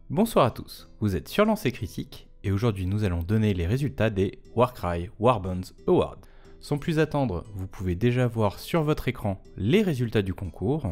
Bonsoir à tous, vous êtes sur Lancer Critique et aujourd'hui nous allons donner les résultats des Warcry Warbonds Awards. Sans plus attendre, vous pouvez déjà voir sur votre écran les résultats du concours.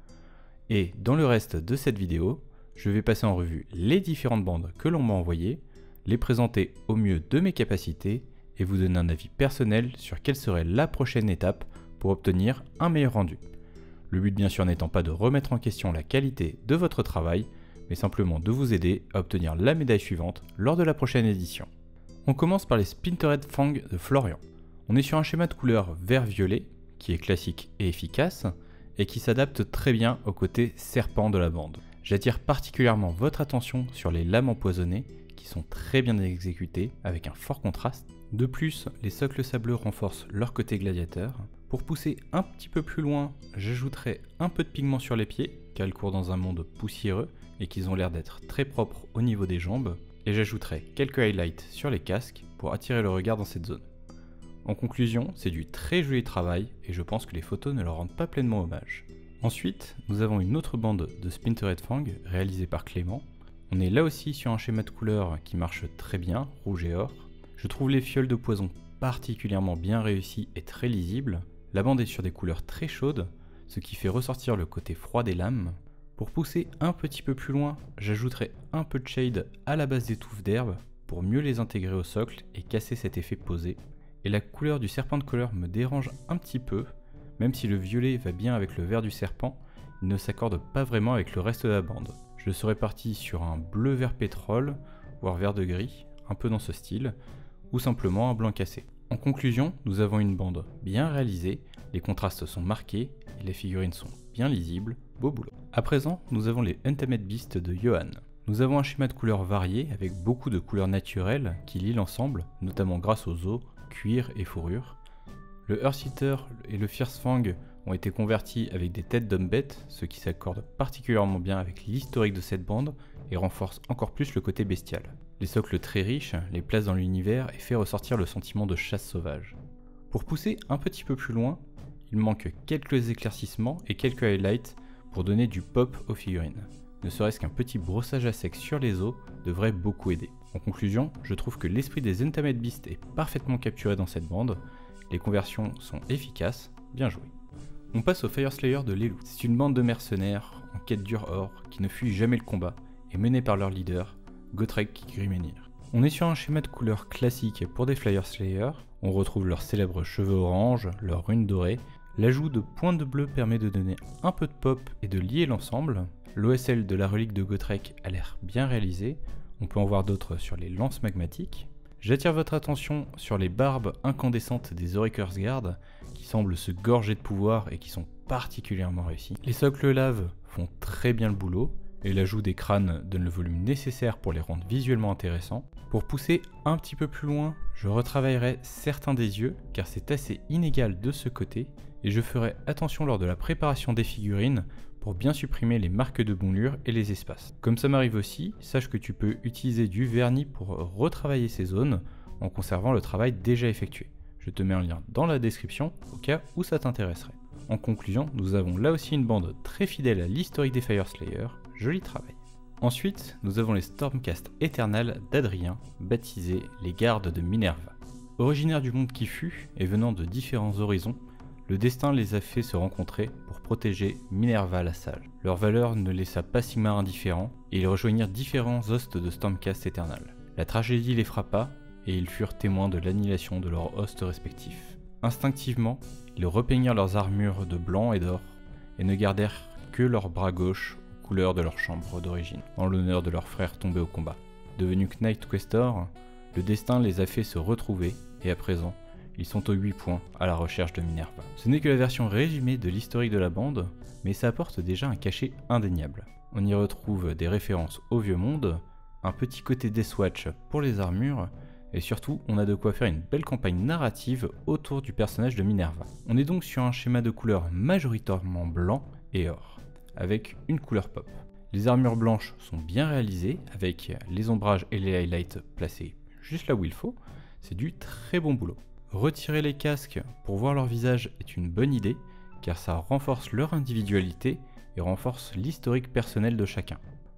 Et dans le reste de cette vidéo, je vais passer en revue les différentes bandes que l'on m'a envoyées, les présenter au mieux de mes capacités et vous donner un avis personnel sur quelle serait la prochaine étape pour obtenir un meilleur rendu. Le but bien sûr n'étant pas de remettre en question la qualité de votre travail, mais simplement de vous aider à obtenir la médaille suivante lors de la prochaine édition. On commence par les Splintered Fang de Florian. On est sur un schéma de couleur vert-violet, qui est classique et efficace, et qui s'adapte très bien au côté serpent de la bande. J'attire particulièrement votre attention sur les lames empoisonnées, qui sont très bien exécutées, avec un fort contraste. De plus, les socles sableux renforcent leur côté gladiateur. Pour pousser un petit peu plus loin, j'ajouterai un peu de pigment sur les pieds, car ils courent dans un monde poussiéreux, et qu'ils ont l'air d'être très propres au niveau des jambes, et j'ajouterai quelques highlights sur les casques pour attirer le regard dans cette zone. En conclusion, c'est du très joli travail et je pense que les photos ne leur rendent pas pleinement hommage. Ensuite, nous avons une autre bande de Splintered Fang réalisée par Clément. On est là aussi sur un schéma de couleurs qui marche très bien, rouge et or. Je trouve les fioles de poison particulièrement bien réussies et très lisibles. La bande est sur des couleurs très chaudes, ce qui fait ressortir le côté froid des lames. Pour pousser un petit peu plus loin, j'ajouterai un peu de shade à la base des touffes d'herbe pour mieux les intégrer au socle et casser cet effet posé. Et la couleur du serpent de couleur me dérange un petit peu, même si le violet va bien avec le vert du serpent, il ne s'accorde pas vraiment avec le reste de la bande. Je serais parti sur un bleu vert pétrole, voire vert de gris, un peu dans ce style, ou simplement un blanc cassé. En conclusion, nous avons une bande bien réalisée, les contrastes sont marqués et les figurines sont bien lisibles, beau boulot. À présent, nous avons les Untamed Beasts de Johan. Nous avons un schéma de couleurs varié avec beaucoup de couleurs naturelles qui lient l'ensemble, notamment grâce aux os, cuir et fourrure. Le Earth-Eater et le Fierce Fang ont été convertis avec des têtes d'hommes-bêtes, ce qui s'accorde particulièrement bien avec l'historique de cette bande et renforce encore plus le côté bestial. Les socles très riches les placent dans l'univers et fait ressortir le sentiment de chasse sauvage. Pour pousser un petit peu plus loin, il manque quelques éclaircissements et quelques highlights pour donner du pop aux figurines. Ne serait-ce qu'un petit brossage à sec sur les os devrait beaucoup aider. En conclusion, je trouve que l'esprit des Untamed Beasts est parfaitement capturé dans cette bande, les conversions sont efficaces, bien joué. On passe au Fireslayer de Lelou. C'est une bande de mercenaires en quête d'ur-or qui ne fuient jamais le combat et menée par leur leader, Gotrek Grymenir. On est sur un schéma de couleurs classique pour des Fireslayers, on retrouve leurs célèbres cheveux orange, leurs runes dorées. L'ajout de pointes de bleu permet de donner un peu de pop et de lier l'ensemble. L'OSL de la relique de Gotrek a l'air bien réalisé, on peut en voir d'autres sur les lances magmatiques. J'attire votre attention sur les barbes incandescentes des Orykur's Guard qui semblent se gorger de pouvoir et qui sont particulièrement réussies. Les socles lave font très bien le boulot et l'ajout des crânes donne le volume nécessaire pour les rendre visuellement intéressants. Pour pousser un petit peu plus loin, je retravaillerai certains des yeux car c'est assez inégal de ce côté et je ferai attention lors de la préparation des figurines pour bien supprimer les marques de moulure et les espaces. Comme ça m'arrive aussi, sache que tu peux utiliser du vernis pour retravailler ces zones en conservant le travail déjà effectué. Je te mets un lien dans la description au cas où ça t'intéresserait. En conclusion, nous avons là aussi une bande très fidèle à l'historique des Fireslayers, joli travail. Ensuite, nous avons les Stormcast Eternal d'Adrien, baptisés les gardes de Minerva. Originaires du monde qui fut et venant de différents horizons, le destin les a fait se rencontrer pour protéger Minerva la Sage. Leur valeur ne laissa pas Sigmar indifférent et ils rejoignirent différents hostes de Stormcast Eternal. La tragédie les frappa et ils furent témoins de l'annihilation de leurs hostes respectifs. Instinctivement, ils repeignirent leurs armures de blanc et d'or et ne gardèrent que leur bras gauche aux couleurs de leur chambre d'origine, en l'honneur de leurs frères tombés au combat. Devenus Knight Questor, le destin les a fait se retrouver et à présent, ils sont aux 8 points à la recherche de Minerva. Ce n'est que la version résumée de l'historique de la bande, mais ça apporte déjà un cachet indéniable. On y retrouve des références au vieux monde, un petit côté Deathwatch pour les armures, et surtout on a de quoi faire une belle campagne narrative autour du personnage de Minerva. On est donc sur un schéma de couleurs majoritairement blanc et or, avec une couleur pop. Les armures blanches sont bien réalisées, avec les ombrages et les highlights placés juste là où il faut, c'est du très bon boulot. Retirer les casques pour voir leur visage est une bonne idée, car ça renforce leur individualité et renforce l'historique personnel de chacun.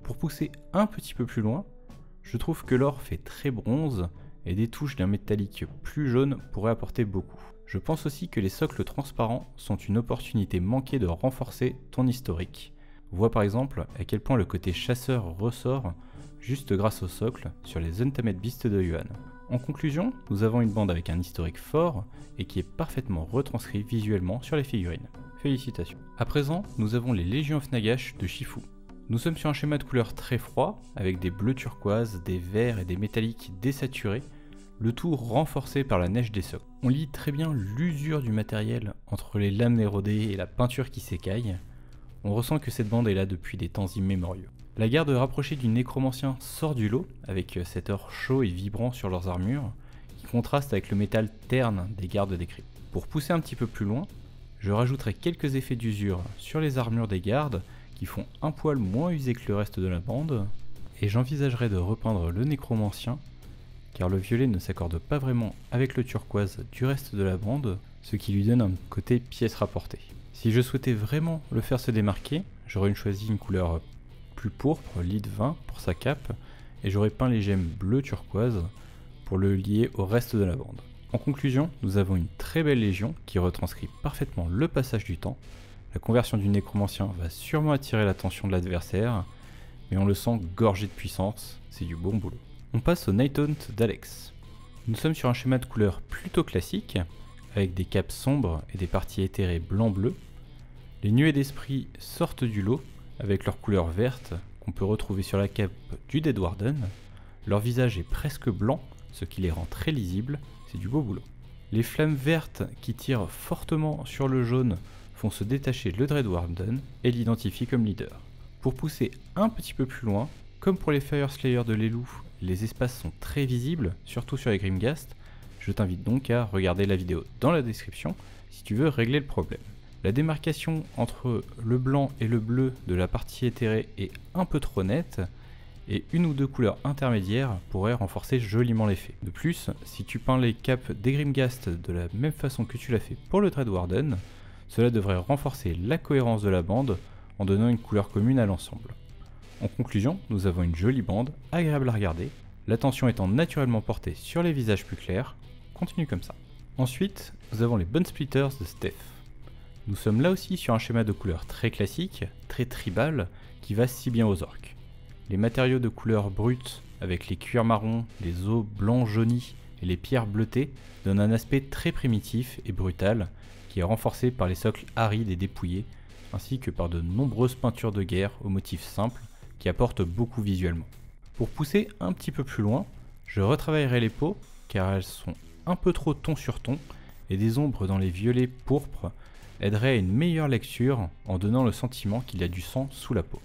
Pour pousser un petit peu plus loin, je trouve que l'or fait très bronze et des touches d'un métallique plus jaune pourraient apporter beaucoup. Je pense aussi que les socles transparents sont une opportunité manquée de renforcer ton historique. Vois par exemple à quel point le côté chasseur ressort juste grâce au socle sur les Untamed Beasts de Yuan. En conclusion, nous avons une bande avec un historique fort et qui est parfaitement retranscrit visuellement sur les figurines. Félicitations. À présent, nous avons les Légions of Nagash de Shifu. Nous sommes sur un schéma de couleurs très froid, avec des bleus turquoises, des verts et des métalliques désaturés, le tout renforcé par la neige des socles. On lit très bien l'usure du matériel entre les lames érodées et la peinture qui s'écaille. On ressent que cette bande est là depuis des temps immémoriaux. La garde rapprochée du nécromancien sort du lot, avec cet or chaud et vibrant sur leurs armures, qui contraste avec le métal terne des gardes des cryptes. Pour pousser un petit peu plus loin, je rajouterai quelques effets d'usure sur les armures des gardes, qui font un poil moins usé que le reste de la bande, et j'envisagerai de repeindre le nécromancien, car le violet ne s'accorde pas vraiment avec le turquoise du reste de la bande, ce qui lui donne un côté pièce rapportée. Si je souhaitais vraiment le faire se démarquer, j'aurais choisi une couleur plus pourpre, lead 20 pour sa cape, et j'aurais peint les gemmes bleu turquoise pour le lier au reste de la bande. En conclusion, nous avons une très belle légion qui retranscrit parfaitement le passage du temps. La conversion du nécromancien va sûrement attirer l'attention de l'adversaire, mais on le sent gorgé de puissance, c'est du bon boulot. On passe au Nighthaunt d'Alex. Nous sommes sur un schéma de couleurs plutôt classique, avec des capes sombres et des parties éthérées blanc-bleu. Les nuées d'esprit sortent du lot, avec leur couleur verte qu'on peut retrouver sur la cape du Dead Warden. Leur visage est presque blanc, ce qui les rend très lisibles, c'est du beau boulot. Les flammes vertes qui tirent fortement sur le jaune font se détacher le Dread Warden et l'identifient comme leader. Pour pousser un petit peu plus loin, comme pour les Fire Slayer de l'Elu, les espaces sont très visibles, surtout sur les Grimghast. Je t'invite donc à regarder la vidéo dans la description si tu veux régler le problème. La démarcation entre le blanc et le bleu de la partie éthérée est un peu trop nette, et une ou deux couleurs intermédiaires pourraient renforcer joliment l'effet. De plus, si tu peins les capes des Grimghast de la même façon que tu l'as fait pour le Dread Warden, cela devrait renforcer la cohérence de la bande en donnant une couleur commune à l'ensemble. En conclusion, nous avons une jolie bande, agréable à regarder, l'attention étant naturellement portée sur les visages plus clairs. Continue comme ça. Ensuite, nous avons les Bone Splitters de Steph. Nous sommes là aussi sur un schéma de couleurs très classique, très tribal, qui va si bien aux orques. Les matériaux de couleur brute, avec les cuirs marrons, les os blancs jaunis et les pierres bleutées, donnent un aspect très primitif et brutal, qui est renforcé par les socles arides et dépouillés, ainsi que par de nombreuses peintures de guerre aux motifs simples, qui apportent beaucoup visuellement. Pour pousser un petit peu plus loin, je retravaillerai les peaux, car elles sont un peu trop ton sur ton, et des ombres dans les violets pourpres aideraient à une meilleure lecture en donnant le sentiment qu'il y a du sang sous la peau.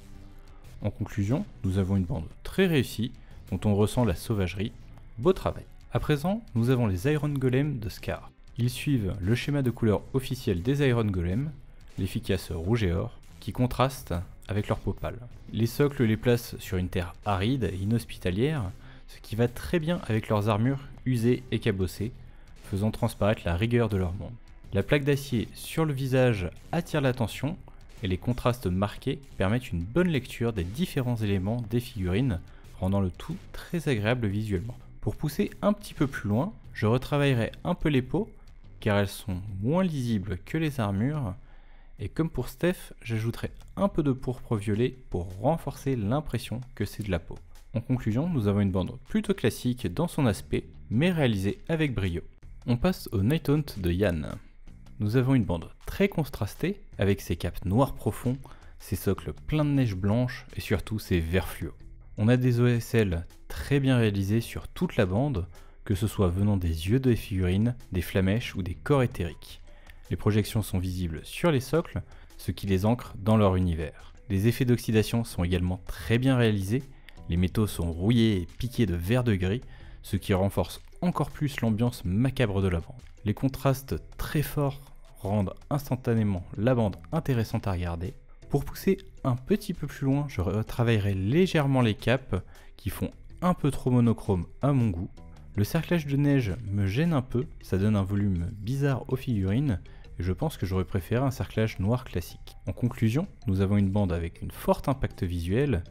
En conclusion, nous avons une bande très réussie, dont on ressent la sauvagerie. Beau travail. À présent, nous avons les Iron Golem de Scar. Ils suivent le schéma de couleur officiel des Iron Golem, l'efficace rouge et or, qui contraste avec leur peau pâle. Les socles les placent sur une terre aride et inhospitalière, ce qui va très bien avec leurs armures usées et cabossées, faisant transparaître la rigueur de leur monde. La plaque d'acier sur le visage attire l'attention, et les contrastes marqués permettent une bonne lecture des différents éléments des figurines, rendant le tout très agréable visuellement. Pour pousser un petit peu plus loin, je retravaillerai un peu les peaux, car elles sont moins lisibles que les armures, et comme pour Steph, j'ajouterai un peu de pourpre violet pour renforcer l'impression que c'est de la peau. En conclusion, nous avons une bande plutôt classique dans son aspect, mais réalisée avec brio. On passe au Nighthaunt de Yann. Nous avons une bande très contrastée, avec ses capes noirs profonds, ses socles pleins de neige blanche et surtout ses verts fluo. On a des OSL très bien réalisés sur toute la bande, que ce soit venant des yeux des figurines, des flamèches ou des corps éthériques. Les projections sont visibles sur les socles, ce qui les ancre dans leur univers. Les effets d'oxydation sont également très bien réalisés, les métaux sont rouillés et piqués de vert de gris, ce qui renforce encore plus l'ambiance macabre de la bande. Les contrastes très forts rendent instantanément la bande intéressante à regarder. Pour pousser un petit peu plus loin, je retravaillerai légèrement les capes qui font un peu trop monochrome à mon goût. Le cerclage de neige me gêne un peu, ça donne un volume bizarre aux figurines, et je pense que j'aurais préféré un cerclage noir classique. En conclusion, nous avons une bande avec une forte impact visuel,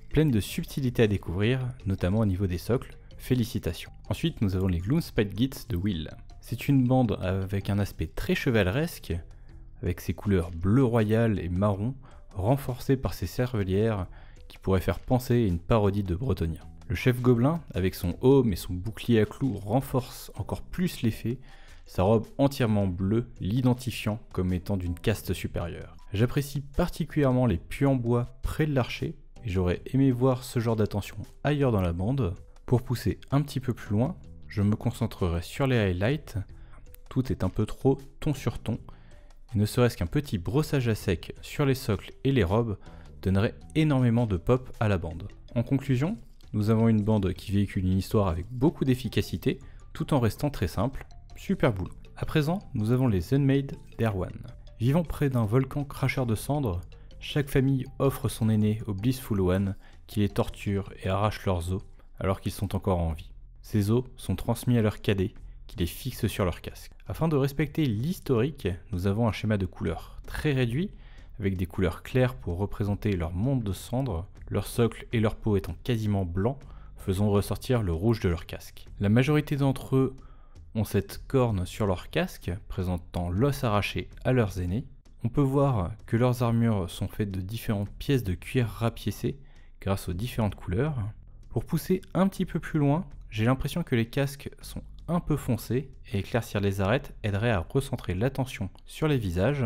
pleine de subtilités à découvrir, notamment au niveau des socles. Félicitations. Ensuite, nous avons les Gloomspite Gits de Will. C'est une bande avec un aspect très chevaleresque, avec ses couleurs bleu royal et marron, renforcées par ses cervelières qui pourraient faire penser à une parodie de Bretonnia. Le chef gobelin, avec son aume et son bouclier à clous, renforce encore plus l'effet, sa robe entièrement bleue l'identifiant comme étant d'une caste supérieure. J'apprécie particulièrement les puits en bois près de l'archer, et j'aurais aimé voir ce genre d'attention ailleurs dans la bande. Pour pousser un petit peu plus loin, je me concentrerai sur les highlights. Tout est un peu trop ton sur ton, et ne serait-ce qu'un petit brossage à sec sur les socles et les robes donnerait énormément de pop à la bande. En conclusion, nous avons une bande qui véhicule une histoire avec beaucoup d'efficacité, tout en restant très simple. Super boulot. À présent, nous avons les Unmade d'Erwan. Vivant près d'un volcan cracheur de cendres, chaque famille offre son aîné au Blissful One qui les torture et arrache leurs os alors qu'ils sont encore en vie. Ces os sont transmis à leurs cadets qui les fixent sur leur casque. Afin de respecter l'historique, nous avons un schéma de couleurs très réduit avec des couleurs claires pour représenter leur monde de cendres, leur socle et leur peau étant quasiment blancs, faisant ressortir le rouge de leur casque. La majorité d'entre eux ont cette corne sur leur casque, présentant l'os arraché à leurs aînés. On peut voir que leurs armures sont faites de différentes pièces de cuir rapiécées grâce aux différentes couleurs. Pour pousser un petit peu plus loin, j'ai l'impression que les casques sont un peu foncés et éclaircir les arêtes aiderait à recentrer l'attention sur les visages.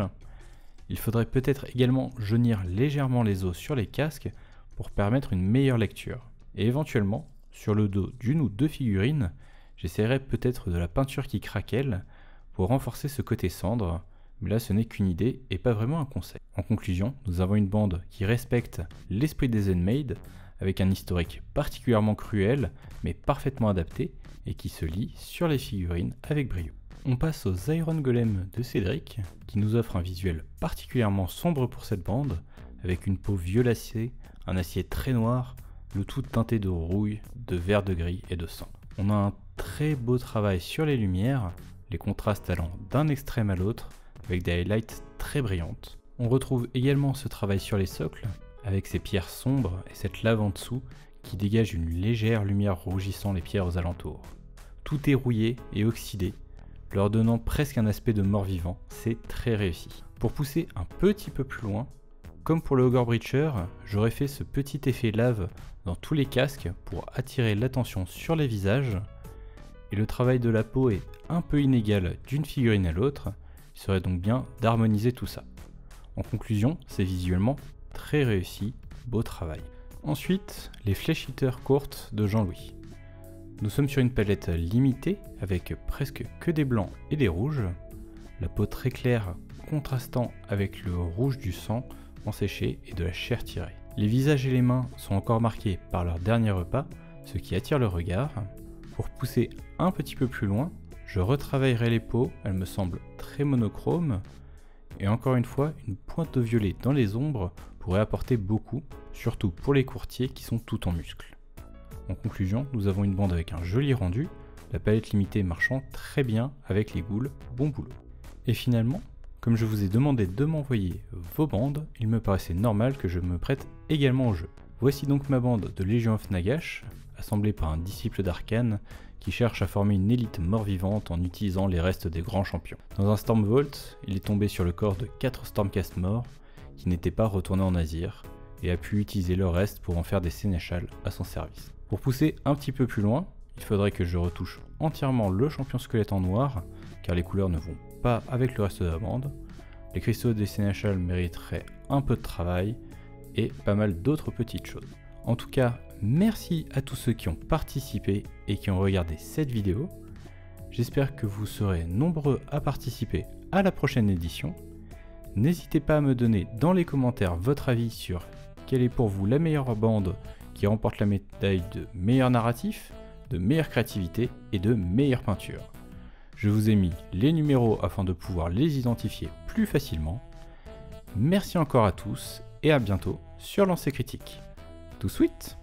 Il faudrait peut-être également jaunir légèrement les os sur les casques pour permettre une meilleure lecture. Et éventuellement, sur le dos d'une ou deux figurines, j'essaierai peut-être de la peinture qui craquelle pour renforcer ce côté cendre, mais là ce n'est qu'une idée et pas vraiment un conseil. En conclusion, nous avons une bande qui respecte l'esprit des Unmade, avec un historique particulièrement cruel, mais parfaitement adapté, et qui se lit sur les figurines avec brio. On passe aux Iron Golem de Cédric, qui nous offre un visuel particulièrement sombre pour cette bande, avec une peau violacée, un acier très noir, le tout teinté de rouille, de vert de gris et de sang. On a un très beau travail sur les lumières, les contrastes allant d'un extrême à l'autre, avec des highlights très brillantes. On retrouve également ce travail sur les socles, avec ces pierres sombres et cette lave en dessous qui dégage une légère lumière rougissant les pierres aux alentours. Tout est rouillé et oxydé, leur donnant presque un aspect de mort-vivant, c'est très réussi. Pour pousser un petit peu plus loin, comme pour le Ogre Breacher, j'aurais fait ce petit effet lave dans tous les casques pour attirer l'attention sur les visages, et le travail de la peau est un peu inégal d'une figurine à l'autre, il serait donc bien d'harmoniser tout ça. En conclusion, c'est visuellement très réussi, beau travail. Ensuite, les Flesh Eater courtes de Jean-Louis. Nous sommes sur une palette limitée avec presque que des blancs et des rouges, la peau très claire contrastant avec le rouge du sang enséché et de la chair tirée. Les visages et les mains sont encore marqués par leur dernier repas, ce qui attire le regard. Pour pousser un petit peu plus loin, je retravaillerai les peaux, elles me semblent très monochromes, et encore une fois, une pointe de violet dans les ombres pourrait apporter beaucoup, surtout pour les courtiers qui sont tout en muscles. En conclusion, nous avons une bande avec un joli rendu, la palette limitée marchant très bien avec les ghouls, bon boulot. Et finalement, comme je vous ai demandé de m'envoyer vos bandes, il me paraissait normal que je me prête également au jeu. Voici donc ma bande de Legion of Nagash, assemblée par un disciple d'Arcane qui cherche à former une élite mort-vivante en utilisant les restes des grands champions. Dans un Stormvault, il est tombé sur le corps de 4 Stormcast morts qui n'étaient pas retournés en Azir et a pu utiliser le reste pour en faire des sénéchals à son service. Pour pousser un petit peu plus loin, il faudrait que je retouche entièrement le champion squelette en noir car les couleurs ne vont pas avec le reste de la bande. Les cristaux des sénéchals mériteraient un peu de travail et pas mal d'autres petites choses. En tout cas, merci à tous ceux qui ont participé et qui ont regardé cette vidéo. J'espère que vous serez nombreux à participer à la prochaine édition. N'hésitez pas à me donner dans les commentaires votre avis sur quelle est pour vous la meilleure bande qui remporte la médaille de meilleur narratif, de meilleure créativité et de meilleure peinture. Je vous ai mis les numéros afin de pouvoir les identifier plus facilement. Merci encore à tous et à bientôt sur Lancer Critique. Tout sweet!